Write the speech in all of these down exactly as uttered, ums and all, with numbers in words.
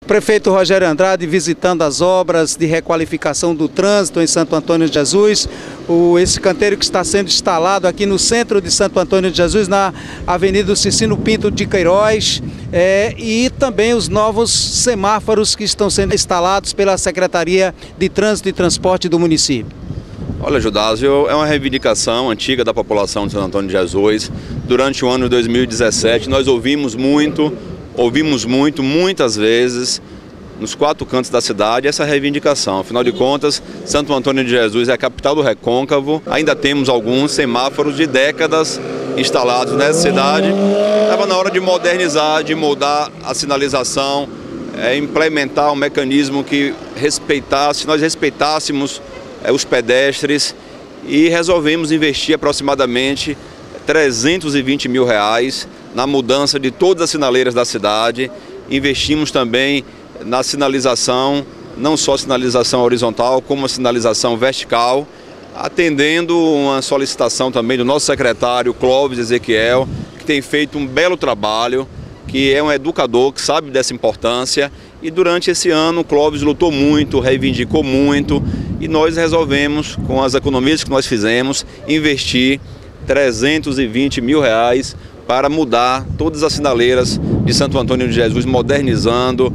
Prefeito Rogério Andrade visitando as obras de requalificação do trânsito em Santo Antônio de Jesus, o, esse canteiro que está sendo instalado aqui no centro de Santo Antônio de Jesus, na Avenida Cicino Pinto de Queiroz, é, e também os novos semáforos que estão sendo instalados pela Secretaria de Trânsito e Transporte do município. Olha, Judásio, é uma reivindicação antiga da população de Santo Antônio de Jesus. Durante o ano de dois mil e dezessete, nós ouvimos muito, ouvimos muito, muitas vezes, nos quatro cantos da cidade, essa reivindicação. Afinal de contas, Santo Antônio de Jesus é a capital do Recôncavo. Ainda temos alguns semáforos de décadas instalados nessa cidade. Estava na hora de modernizar, de mudar a sinalização, é, implementar um mecanismo que respeitasse, nós respeitássemos é, os pedestres, e resolvemos investir aproximadamente trezentos e vinte mil reais na mudança de todas as sinaleiras da cidade. Investimos também na sinalização, não só sinalização horizontal, como a sinalização vertical, atendendo uma solicitação também do nosso secretário Clóvis Ezequiel, que tem feito um belo trabalho, que é um educador que sabe dessa importância. E durante esse ano o Clóvis lutou muito, reivindicou muito, e nós resolvemos, com as economias que nós fizemos, investir trezentos e vinte mil reais para mudar todas as sinaleiras de Santo Antônio de Jesus, modernizando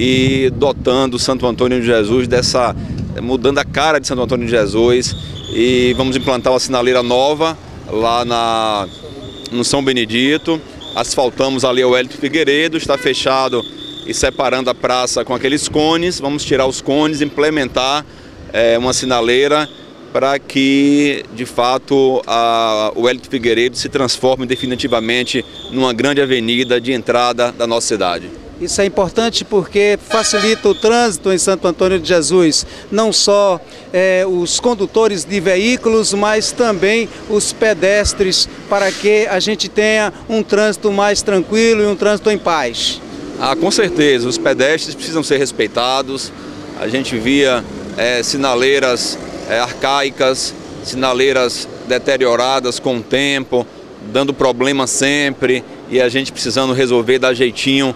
e dotando Santo Antônio de Jesus dessa, mudando a cara de Santo Antônio de Jesus. E vamos implantar uma sinaleira nova lá na, no São Benedito. Asfaltamos ali o Hélio Figueiredo, está fechado e separando a praça com aqueles cones. Vamos tirar os cones, implementar é, uma sinaleira para que, de fato, a, o Hélio Figueiredo se transforme definitivamente numa grande avenida de entrada da nossa cidade. Isso é importante porque facilita o trânsito em Santo Antônio de Jesus, não só é, os condutores de veículos, mas também os pedestres, para que a gente tenha um trânsito mais tranquilo e um trânsito em paz. Ah, com certeza, os pedestres precisam ser respeitados. A gente via é, sinaleiras é, arcaicas, sinaleiras deterioradas com o tempo, dando problema sempre, e a gente precisando resolver, dar jeitinho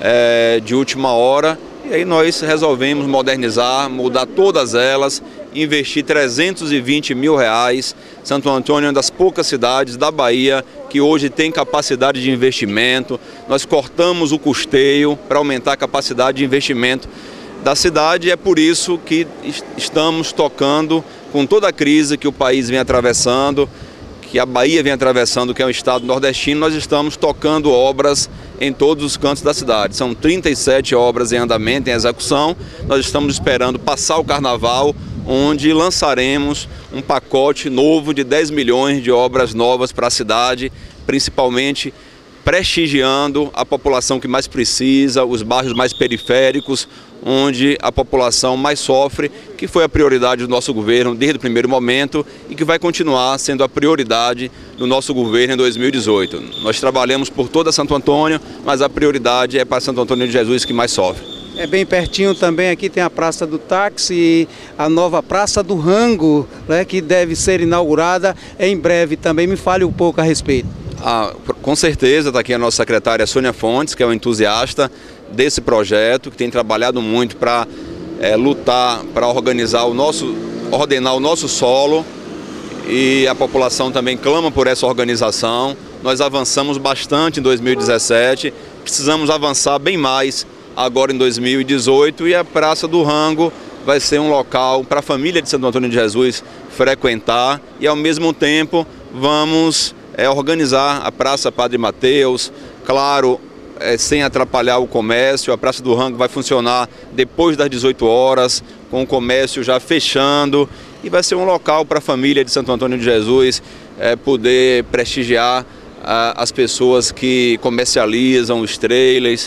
é, de última hora. E aí nós resolvemos modernizar, mudar todas elas, investir trezentos e vinte mil reais. Santo Antônio é uma das poucas cidades da Bahia que hoje tem capacidade de investimento. Nós cortamos o custeio para aumentar a capacidade de investimento da cidade, e é por isso que estamos tocando com toda a crise que o país vem atravessando, que a Bahia vem atravessando, que é um estado nordestino. Nós estamos tocando obras em todos os cantos da cidade. São trinta e sete obras em andamento, em execução. Nós estamos esperando passar o carnaval, onde lançaremos um pacote novo de dez milhões de obras novas para a cidade, principalmente prestigiando a população que mais precisa, os bairros mais periféricos, onde a população mais sofre, que foi a prioridade do nosso governo desde o primeiro momento e que vai continuar sendo a prioridade do nosso governo em dois mil e dezoito. Nós trabalhamos por toda Santo Antônio, mas a prioridade é para Santo Antônio de Jesus, que mais sofre. É bem pertinho também, aqui tem a Praça do Táxi e a nova Praça do Rango, né, que deve ser inaugurada em breve também. Me fale um pouco a respeito. Ah, com certeza, está aqui a nossa secretária Sônia Fontes, que é uma entusiasta desse projeto, que tem trabalhado muito para é, lutar, para organizar o nosso, ordenar o nosso solo, e a população também clama por essa organização. Nós avançamos bastante em dois mil e dezessete, precisamos avançar bem mais agora em dois mil e dezoito, e a Praça do Rango vai ser um local para a família de Santo Antônio de Jesus frequentar, e ao mesmo tempo vamos é, organizar a Praça Padre Mateus, claro, é, sem atrapalhar o comércio. A Praça do Rango vai funcionar depois das dezoito horas, com o comércio já fechando, e vai ser um local para a família de Santo Antônio de Jesus é, poder prestigiar a, as pessoas que comercializam os trailers,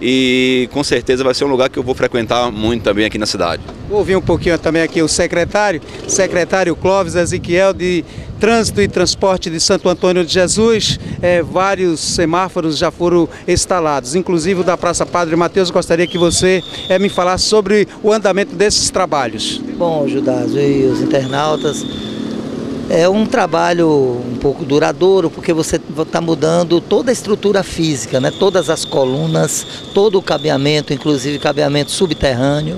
e com certeza vai ser um lugar que eu vou frequentar muito também aqui na cidade. Vou ouvir um pouquinho também aqui o secretário, secretário Clóvis Ezequiel, de Trânsito e Transporte de Santo Antônio de Jesus. É, vários semáforos já foram instalados, inclusive o da Praça Padre Mateus. Gostaria que você é, me falasse sobre o andamento desses trabalhos. Bom, Judásio e os internautas, É um trabalho um pouco duradouro, porque você está mudando toda a estrutura física, né? Todas as colunas, todo o cabeamento, inclusive cabeamento subterrâneo,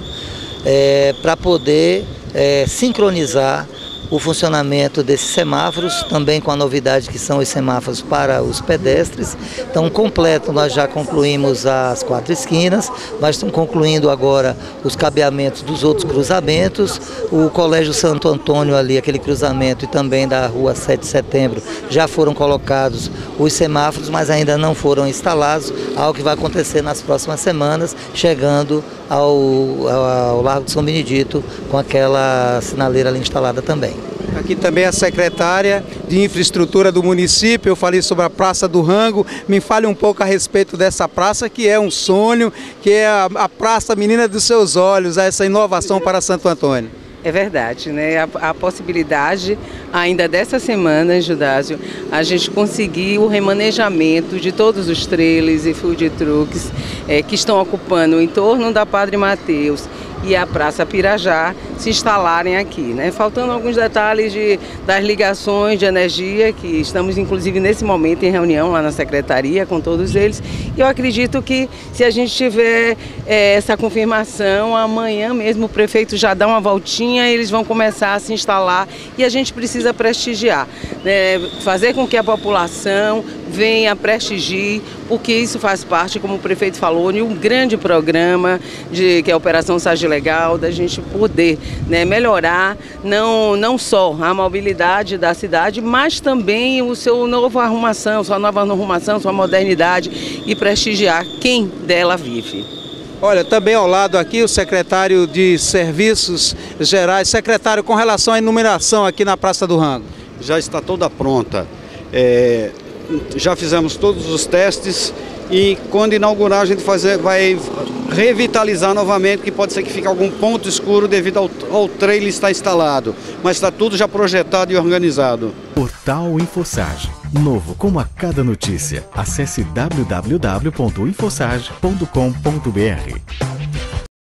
é, para poder é, sincronizar o funcionamento desses semáforos, também com a novidade que são os semáforos para os pedestres. Então, completo, nós já concluímos as quatro esquinas, nós estamos concluindo agora os cabeamentos dos outros cruzamentos. O Colégio Santo Antônio ali, aquele cruzamento, e também da Rua sete de Setembro, já foram colocados os semáforos, mas ainda não foram instalados, algo que vai acontecer nas próximas semanas, chegando ao, ao, ao Largo de São Benedito, com aquela sinaleira ali instalada também. Aqui também a secretária de infraestrutura do município, eu falei sobre a Praça do Rango. Me fale um pouco a respeito dessa praça, que é um sonho, que é a, a praça menina dos seus olhos, essa inovação para Santo Antônio. É verdade, né? A, a possibilidade ainda dessa semana, Judásio, a gente conseguir o remanejamento de todos os trailers e food trucks é, que estão ocupando o entorno da Padre Mateus e a Praça Pirajá se instalarem aqui, né? Faltando alguns detalhes de, das ligações de energia, que estamos inclusive nesse momento em reunião lá na secretaria com todos eles. E eu acredito que se a gente tiver é, essa confirmação, amanhã mesmo o prefeito já dá uma voltinha, eles vão começar a se instalar e a gente precisa prestigiar, né? Fazer com que a população venha, prestigie, porque isso faz parte, como o prefeito falou, de um grande programa de, que é a Operação Sage Legal, da gente poder, né, melhorar não, não só a mobilidade da cidade, mas também o seu novo arrumação, sua nova arrumação, sua modernidade e prestigiar quem dela vive. Olha, também ao lado aqui o secretário de Serviços Gerais. Secretário, com relação à iluminação aqui na Praça do Rango. Já está toda pronta. É, já fizemos todos os testes e quando inaugurar a gente fazer, vai revitalizar novamente, que pode ser que fique algum ponto escuro devido ao, ao trailer estar instalado. Mas está tudo já projetado e organizado. Portal InfoSage. Novo como a cada notícia. Acesse w w w ponto infosage ponto com ponto b r.